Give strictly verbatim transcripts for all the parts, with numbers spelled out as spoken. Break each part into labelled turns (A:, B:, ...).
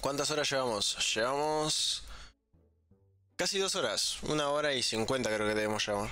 A: ¿Cuántas horas llevamos? Llevamos casi dos horas. Una hora y cincuenta creo que debemos llevar.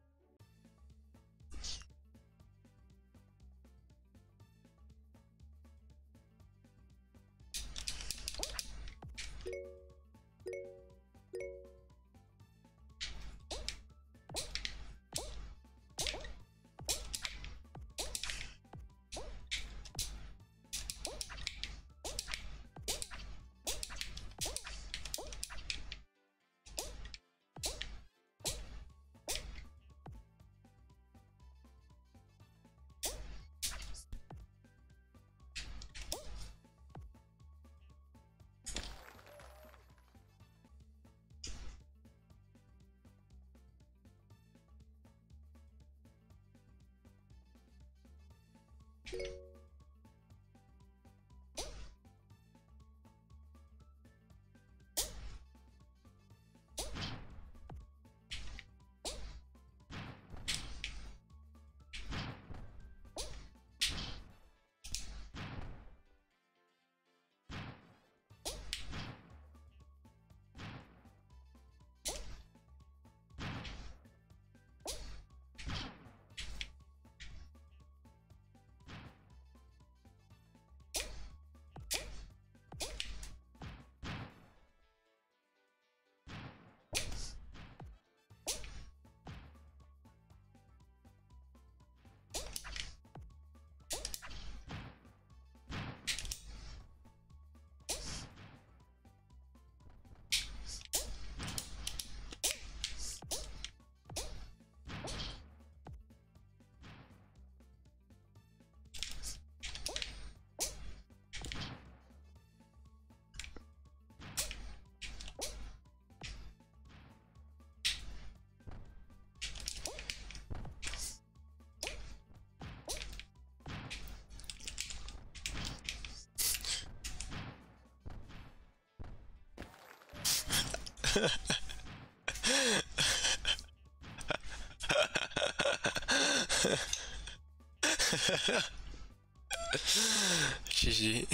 A: G G.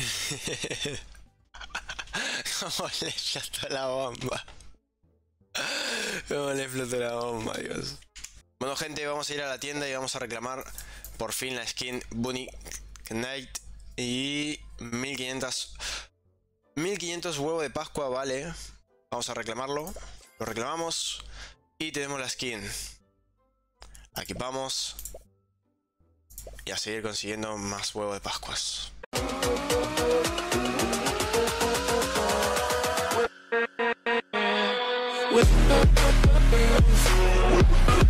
A: ¿Cómo le explotó la bomba? ¿Cómo le explotó la bomba, Dios? Bueno, gente, vamos a ir a la tienda y vamos a reclamar por fin la skin Bunny Knight. Y mil quinientos huevos de Pascua, vale. Vamos a reclamarlo. Lo reclamamos. Y tenemos la skin. Aquí vamos. Y a seguir consiguiendo más huevos de Pascuas. With